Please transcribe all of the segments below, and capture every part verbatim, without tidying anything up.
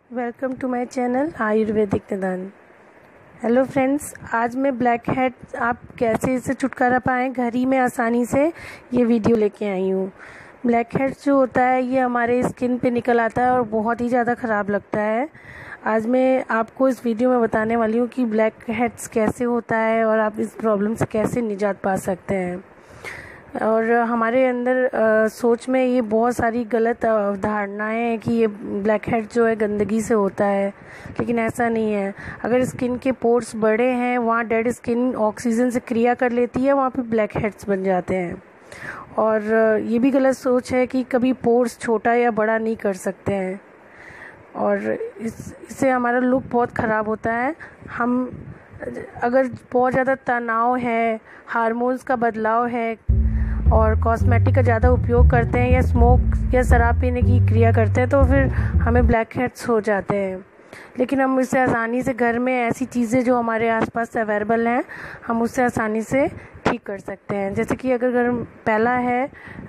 Welcome to my channel Ayurvedic Nidan. Hello friends, आज मैं black head आप कैसे इससे छुटकारा पाएँ घर ही में आसानी से, ये वीडियो लेके आई हूँ। ब्लैक हेड जो होता है ये हमारे स्किन पे निकल आता है और बहुत ही ज़्यादा ख़राब लगता है। आज मैं आपको इस वीडियो में बताने वाली हूँ कि ब्लैक हेड्स कैसे होता है और आप इस प्रॉब्लम से कैसे निजात पा सकते हैं। और हमारे अंदर आ, सोच में ये बहुत सारी गलत धारणाएं हैं कि ये ब्लैक हेड जो है गंदगी से होता है, लेकिन ऐसा नहीं है। अगर स्किन के पोर्स बड़े हैं, वहाँ डेड स्किन ऑक्सीजन से क्रिया कर लेती है, वहाँ पे ब्लैक हेड्स बन जाते हैं। और ये भी गलत सोच है कि कभी पोर्स छोटा या बड़ा नहीं कर सकते हैं, और इस इससे हमारा लुक बहुत ख़राब होता है। हम अगर बहुत ज़्यादा तनाव है, हार्मोन्स का बदलाव है और कॉस्मेटिक का ज़्यादा उपयोग करते हैं या स्मोक या शराब पीने की क्रिया करते हैं, तो फिर हमें ब्लैक हेड्स हो जाते हैं। लेकिन हम इससे आसानी से घर में ऐसी चीज़ें जो हमारे आसपास अवेलेबल हैं, हम उससे आसानी से ठीक कर सकते हैं। जैसे कि अगर घर पहला है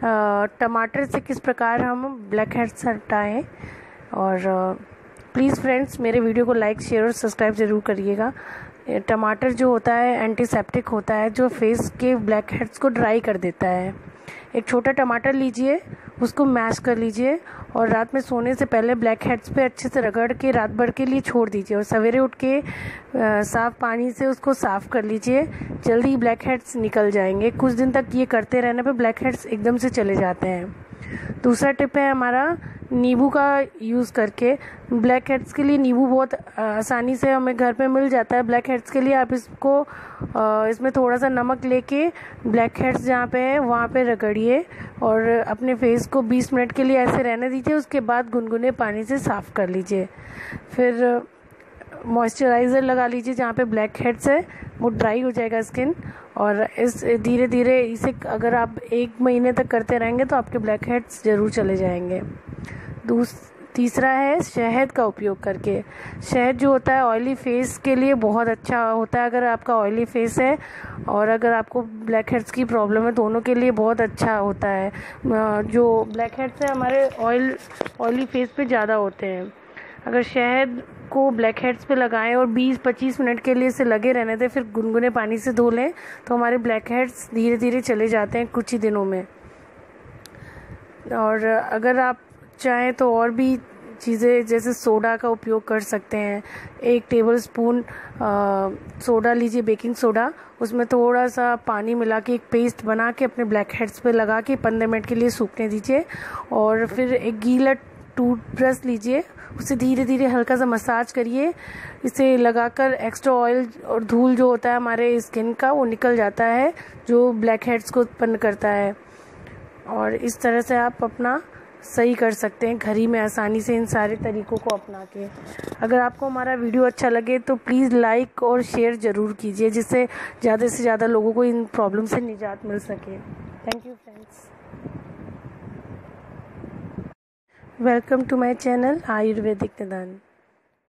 टमाटर से किस प्रकार हम ब्लैक हेड्स हटाएं। और प्लीज़ फ्रेंड्स, मेरे वीडियो को लाइक, शेयर और सब्सक्राइब ज़रूर करिएगा। टमाटर जो होता है एंटीसेप्टिक होता है, जो फेस के ब्लैक हेड्स को ड्राई कर देता है। एक छोटा टमाटर लीजिए, उसको मैश कर लीजिए और रात में सोने से पहले ब्लैक हेड्स पे अच्छे से रगड़ के रात भर के लिए छोड़ दीजिए और सवेरे उठ के साफ़ पानी से उसको साफ़ कर लीजिए। जल्दी ब्लैक हेड्स निकल जाएंगे। कुछ दिन तक ये करते रहने पे ब्लैक हेड्स एकदम से चले जाते हैं। दूसरा टिप है हमारा नींबू का यूज़ करके। ब्लैक हेड्स के लिए नींबू बहुत आसानी से हमें घर पे मिल जाता है। ब्लैक हेड्स के लिए आप इसको इसमें थोड़ा सा नमक लेके ब्लैक हेड्स जहाँ पे है वहाँ पे रगड़िए और अपने फेस को बीस मिनट के लिए ऐसे रहने दीजिए। उसके बाद गुनगुने पानी से साफ़ कर लीजिए। फिर मॉइस्चराइज़र लगा लीजिए जहाँ पे ब्लैक हेड्स है, वो ड्राई हो जाएगा स्किन। और इस धीरे धीरे इसे अगर आप एक महीने तक करते रहेंगे तो आपके ब्लैक हेड्स ज़रूर चले जाएंगे। दूस तीसरा है शहद का उपयोग करके। शहद जो होता है ऑयली फेस के लिए बहुत अच्छा होता है। अगर आपका ऑयली फेस है और अगर आपको ब्लैक हेड्स की प्रॉब्लम है, दोनों के लिए बहुत अच्छा होता है। जो ब्लैक हेड्स है हमारे ऑयल ऑयली फेस पे ज़्यादा होते हैं। अगर शहद को ब्लैक हेड्स पे लगाएं और बीस पच्चीस मिनट के लिए इसे लगे रहने दें, फिर गुनगुने पानी से धो लें, तो हमारे ब्लैक हेड्स धीरे धीरे चले जाते हैं कुछ ही दिनों में। और अगर आप चाहें तो और भी चीज़ें जैसे सोडा का उपयोग कर सकते हैं। एक टेबल स्पून सोडा लीजिए, बेकिंग सोडा, उसमें थोड़ा सा पानी मिला के एक पेस्ट बना के अपने ब्लैक हेड्स पे लगा के पंद्रह मिनट के लिए सूखने दीजिए। और फिर एक गीला टूथब्रश लीजिए, उसे धीरे धीरे हल्का सा मसाज करिए। इसे लगाकर एक्स्ट्रा ऑयल और धूल जो होता है हमारे स्किन का, वो निकल जाता है, जो ब्लैक हेड्स को उत्पन्न करता है। और इस तरह से आप अपना सही कर सकते हैं घर ही में आसानी से इन सारे तरीकों को अपना के। अगर आपको हमारा वीडियो अच्छा लगे तो प्लीज़ लाइक और शेयर ज़रूर कीजिए, जिससे ज़्यादा से ज़्यादा लोगों को इन प्रॉब्लम से निजात मिल सके। Thank you friends. Welcome to my channel Ayurvedic निदान।